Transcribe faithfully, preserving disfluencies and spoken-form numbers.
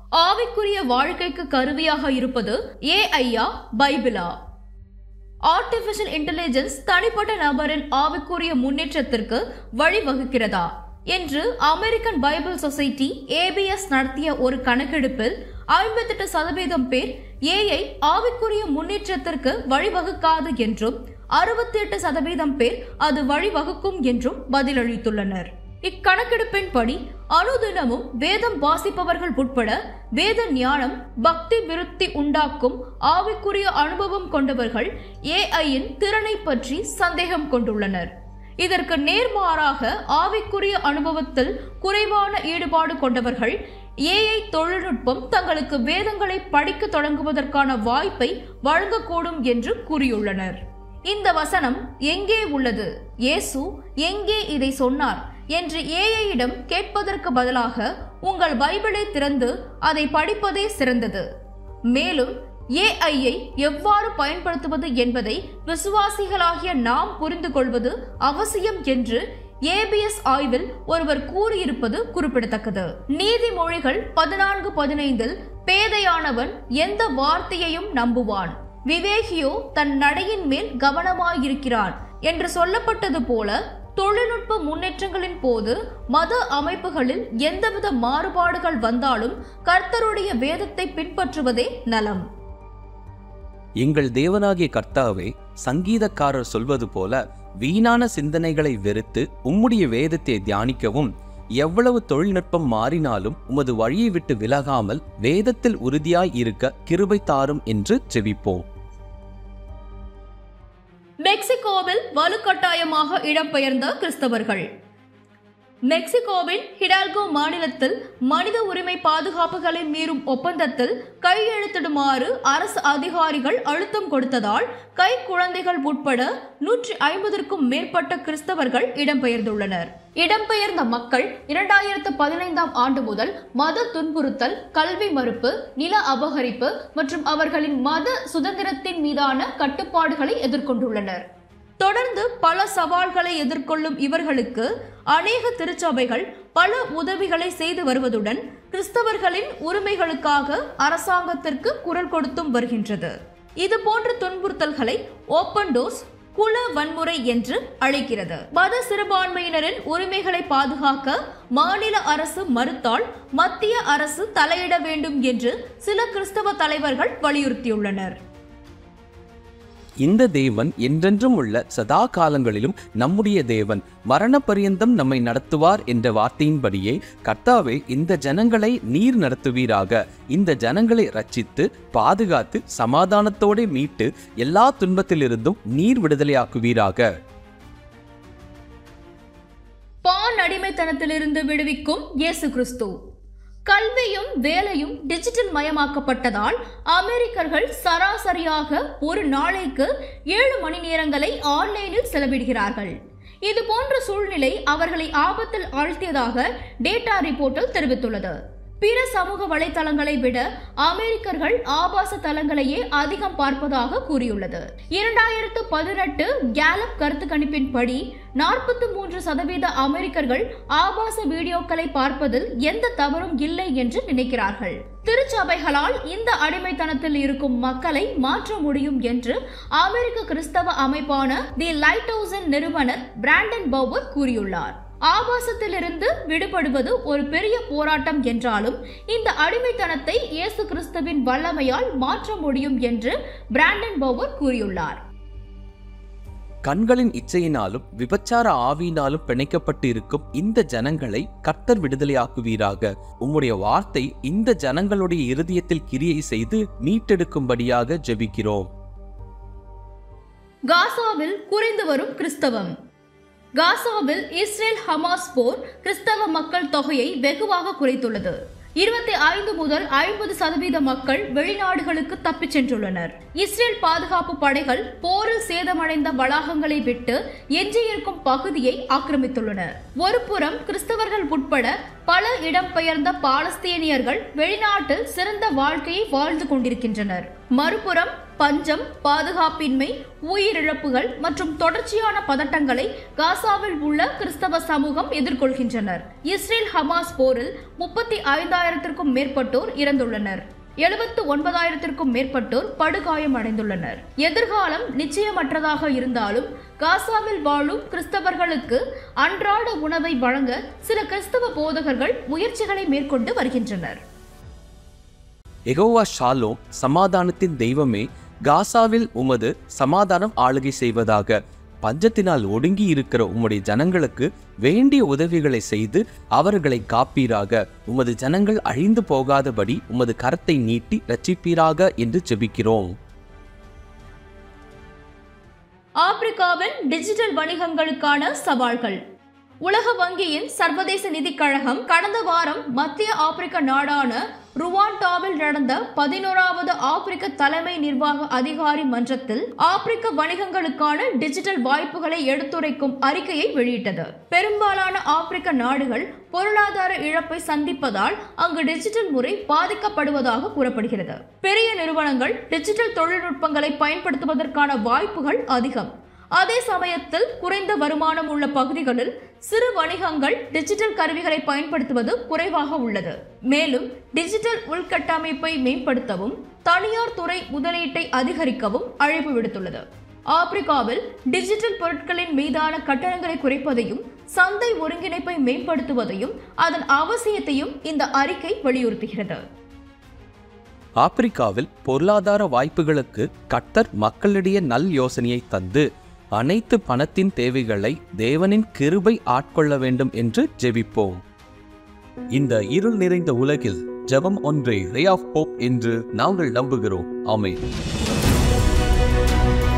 ஆவிக்குரிய வாழ்க்கைக்கு கருவியாக இருப்பது ஏஐயா பைபிளா? ஆர்டிபிஷியல் இன்டெலிஜென்ஸ் தனிப்பட்ட நபரின் ஆவிக்குரிய முன்னேற்றத்திற்கு வழிவகுக்கிறதா என்று அமெரிக்கன் பைபிள் சொசைட்டி ஏபிஎஸ் நடத்திய ஒரு கணக்கெடுப்பில் ஐம்பத்தி எட்டு சதவீதம் பேர் ஏஐ ஆவிக்குரிய முன்னேற்றத்திற்கு வழிவகுக்காது என்றும் அறுபத்தி எட்டு சதவீதம் பேர் அது வழிவகுக்கும் என்றும் பதிலளித்துள்ளனர். இக்கணக்கெடுப்பின்படி அனுதினமும் வேதம் வாசிப்பவர்கள் உட்பட வேத ஞானம், பக்தி விருத்தி உண்டாக்கும் ஆவிக்குரிய அனுபவம் கொண்டவர்கள் ஏஐயின் திறனை பற்றி சந்தேகம் கொண்டுள்ளனர். இதற்கு நேர்மாறாக ஆவிக்குரிய அனுபவத்தில் குறைவான ஈடுபாடு கொண்டவர்கள் ஏஐ தொழில்நுட்பம் தங்களுக்கு வேதங்களை படிக்க தொடங்குவதற்கான வாய்ப்பை வழங்கக்கூடும் என்று கூறியுள்ளனர். இந்த வசனம் எங்கே உள்ளது, இயேசு எங்கே இதை சொன்னார் என்று ஏஐயிடம் கேட்பதற்கு பதிலாக உங்கள் பைபிளை திறந்து அதை படிப்பதே சிறந்தது. மேலும் ஏஐயை எவ்வாறு பயன்படுத்துவது என்பதை விசுவாசிகளாகிய நாம் புரிந்து கொள்வது அவசியம் என்று ஏபிஎஸ் ஆய்வில் ஒருவர் கூறியிருப்பது குறிப்பிடத்தக்கது. நீதிமொழிகள் பதினான்கு பதினைந்தில் பேதையானவன் எந்த வார்த்தையையும் நம்புவான், விவேகியோ தன் நடையின் மேல் கவனமாயிருக்கிறான் என்று சொல்லப்பட்டது போல தொழில்நுட்ப முன்னேற்றங்களின் போது மத அமைப்புகளில் எந்தவித மாறுபாடுகள் வந்தாலும் கர்த்தருடைய வேதத்தை பின்பற்றுவதே நலம். எங்கள் தேவனாகிய கர்த்தாவே, சங்கீதக்காரர் சொல்வது போல வீணான சிந்தனைகளை வெறுத்து உம்முடைய வேதத்தை தியானிக்கவும், எவ்வளவு தொழில்நுட்பம் மாறினாலும் உமது வழியை விட்டு விலகாமல் வேதத்தில் உறுதியாய் இருக்க கிருபை தாரும் என்று ஜெபிப்போம். மெக்சிகோவில் வலுக்கட்டாயமாக இடம்பெயர்ந்த கிறிஸ்தவர்கள். மெக்சிகோவின் ஹிடால்கோ மாநிலத்தில் மனித உரிமை பாதுகாப்புகளை மீறும் ஒப்பந்தத்தில் கையெழுத்திடுமாறு அரசு அதிகாரிகள் அழுத்தம் கொடுத்ததால் கை குழந்தைகள் உட்பட நூற்றி ஐம்பதற்கும் மேற்பட்ட கிறிஸ்தவர்கள் இடம்பெயர்ந்துள்ளனர். இடம்பெயர்ந்த மக்கள் இரண்டாயிரத்து பதினைந்தாம் ஆண்டு முதல் மத துன்புறுத்தல், கல்வி மறுப்பு, நில அபகரிப்பு மற்றும் அவர்களின் மத சுதந்திரத்தின் மீதான கட்டுப்பாடுகளை எதிர்கொண்டுள்ளனர். தொடர்ந்து பல சவால்களை எதிர்கொள்ளும் இவர்களுக்கு அநேக திருச்சபைகள் பல உதவிகளை செய்து வருவதுடன் கிறிஸ்தவர்களின் உரிமைகளுக்காக அரசாங்கத்திற்கு குரல் கொடுத்தும் வருகின்றது. இது போன்ற துன்புறுத்தல்களை ஓப்பன் டோர்ஸ் குல வன்முறை என்று அழைக்கிறது. மத சிறுபான்மையினரின் உரிமைகளை பாதுகாக்க மாநில அரசு மறுத்தால் மத்திய அரசு தலையிட வேண்டும் என்று சில கிறிஸ்தவ தலைவர்கள் வலியுறுத்தியுள்ளனர். இந்த தேவன் என்றென்றும் உள்ள சதா காலங்களிலும் நம்முடைய தேவன், மரண பரியந்தம் நம்மை நடத்துவார் என்ற வார்த்தையின்படியே கர்த்தாவே, இந்த ஜனங்களை நீர் நடத்துவீராக. இந்த ஜனங்களை ரட்சித்து பாதுகாத்து சமாதானத்தோடு மீட்டு எல்லா துன்பத்திலிருந்தும் நீர் விடுதலையாக்குவீராக. பான் அடிமைத்தனத்திலிருந்து விடுவிக்கும் இயேசு கிறிஸ்து. கல்வியும் வேலையும் டிஜிட்டல் மயமாக்கப்பட்டதால் அமெரிக்கர்கள் சராசரியாக ஒரு நாளைக்கு ஏழு மணி நேரங்களை ஆன்லைனில் செலவிடுகிறார்கள். இது போன்ற சூழ்நிலை அவர்களை ஆபத்தில் ஆழ்த்தியதாக டேட்டா ரிப்போர்ட்டில் தெரிவித்துள்ளது. பிற சமூக வலைதளங்களை விட அமெரிக்கர்கள் ஆபாச தளங்களையே அதிகம் பார்ப்பதாக கூறியுள்ளது. இரண்டாயிரத்து பதினெட்டு கேலப் கருத்து கணிப்பின்படி நாற்பத்தி மூன்று சதவீத அமெரிக்கர்கள் ஆபாச வீடியோக்களை பார்ப்பதில் எந்த தவறும் இல்லை என்று நினைக்கிறார்கள். திருச்சபைகளால் இந்த அடிமைத்தனத்தில் இருக்கும் மக்களை மாற்ற முடியும் என்று அமெரிக்க கிறிஸ்தவ அமைப்பான தி லைட் ஹவுஸின் நிறுவனர் பிராண்டன் பவுவர் கூறியுள்ளார். ஆபாசத்திலிருந்து விடுபடுவது ஒரு பெரிய போராட்டம் என்றாலும் இந்த அடிமைத்தனத்தை இயேசு கிறிஸ்துவின் வல்லமையால் மாற்ற முடியும் என்று பிராண்டன் பவுவர் கூறியுள்ளார். கண்களின் இச்சையினாலும் விபச்சார ஆவியினாலும் பிணைக்கப்பட்டு இருக்கும் இந்த ஜனங்களை கர்த்தர் விடுதலையாக்குவீராக. உம்முடைய வார்த்தை இந்த ஜனங்களுடைய இருதயத்தில் கிரியை செய்து மீட்டெடுக்கும்படியாக ஜெபிக்கிறோம். காசாவில் குறைந்து வரும் கிறிஸ்தவம். காசாவில் இஸ்ரேல் ஹமாஸ் போர் கிறிஸ்தவ மக்கள் தொகையை வெகுவாக குறைத்துள்ளது. இருபத்தி ஐந்து முதல் ஐம்பது சதவீத மக்கள் வெளிநாடுகளுக்கு தப்பிச் சென்றுள்ளனர். இஸ்ரேல் பாதுகாப்பு படைகள் போரில் சேதமடைந்த வளாகங்களை விட்டு எஞ்சியிருக்கும் பகுதியை ஆக்கிரமித்துள்ளனர். ஒரு புறம் கிறிஸ்தவர்கள் உட்பட பல இடம்பெயர்ந்த பாலஸ்தீனியர்கள் வெளிநாட்டில் சிறந்த வாழ்க்கையை வாழ்ந்து கொண்டிருக்கின்றனர். மறுபுறம் பஞ்சம், பாதுகாப்பின்மை, உயிரிழப்புகள் மற்றும் தொடர்ச்சியான பதட்டங்களை காசாவில் உள்ள கிறிஸ்தவ சமூகம் எதிர்கொள்கின்றனர். இஸ்ரேல் ஹமாஸ் போரில் முப்பத்தி ஐந்தாயிரத்திற்கும் மேற்பட்டோர் இறந்துள்ளனர். எழுபத்து ஒன்பதாயிரத்திற்கும் மேற்பட்டோர் படுகாயம் அடைந்துள்ளனர். எதிர்காலம் நிச்சயமற்றதாக இருந்தாலும் காசாவில் வாழும் கிறிஸ்தவர்களுக்கு அன்றாட உணவை வழங்க சில கிறிஸ்தவ போதகர்கள் முயற்சிகளை மேற்கொண்டு வருகின்றனர். யெகோவா ஷாலோம், சமாதானத்தின் தெய்வமே, காசாவில் உமது சமாதானம் ஆளுகை செய்வதாக. பஞ்சத்தினால் ஒடுங்கி இருக்கிற உம்முடைய ஜனங்களுக்கு வேண்டிய உதவிகளை செய்து அவர்களை காப்பீராக. உமது ஜனங்கள் அழிந்து போகாதபடி உமது கரத்தை நீட்டி ரட்சிப்பீராக என்று ஜெபிக்கிறோம். ஆப்பிரிக்காவின் டிஜிட்டல் வணிகங்களுக்கான சவால்கள். உலக வங்கியின் சர்வதேச நிதிக் கழகம் கடந்த வாரம் மத்திய ஆப்பிரிக்க நாடான ருவாண்டாவில் நடந்த பதினோராவது ஆப்பிரிக்க தலைமை நிர்வாக அதிகாரி மன்றத்தில் ஆப்பிரிக்க வணிகங்களுக்கான டிஜிட்டல் வாய்ப்புகளை எடுத்துரைக்கும் அறிக்கையை வெளியிட்டது. பெரும்பாலான ஆப்பிரிக்க நாடுகள் பொருளாதார இழப்பை சந்திப்பதால் அங்கு டிஜிட்டல் முறை பாதிக்கப்படுவதாக கூறப்படுகிறது. பெரிய நிறுவனங்கள் டிஜிட்டல் தொழில்நுட்பங்களை பயன்படுத்துவதற்கான வாய்ப்புகள் அதிகம். அதே சமயத்தில் குறைந்த வருமானம் உள்ள பகுதிகளில் சிறு வணிகங்கள் டிஜிட்டல் கருவிகளை பயன்படுத்துவது குறைவாக உள்ளது. மேலும் டிஜிட்டல் உள்கட்டமைப்பை மேம்படுத்தவும் தனியார் துறை முதலீட்டை அதிகரிக்கவும் அழைப்பு விடுத்துள்ளது. ஆப்பிரிக்காவில் டிஜிட்டல் பொருட்களின் மீதான கட்டணங்களை குறைப்பதையும் சந்தை ஒருங்கிணைப்பை மேம்படுத்துவதையும் அதன் அவசியத்தையும் இந்த அறிக்கை வலியுறுத்துகிறது. ஆப்பிரிக்காவில் பொருளாதார வாய்ப்புகளுக்கு கர்த்தர் மக்களிடையே நல் யோசனையை தந்து அனைத்து பணத்தின் தேவைகளை தேவனின் கிருபை ஆட்கொள்ள வேண்டும் என்று ஜெபிப்போம். இந்த இருள் நிறைந்த உலகில் ஜெபம் ஒன்றே ரே ஆஃப் ஹோப் என்று நாங்கள் நம்புகிறோம். ஆமென்.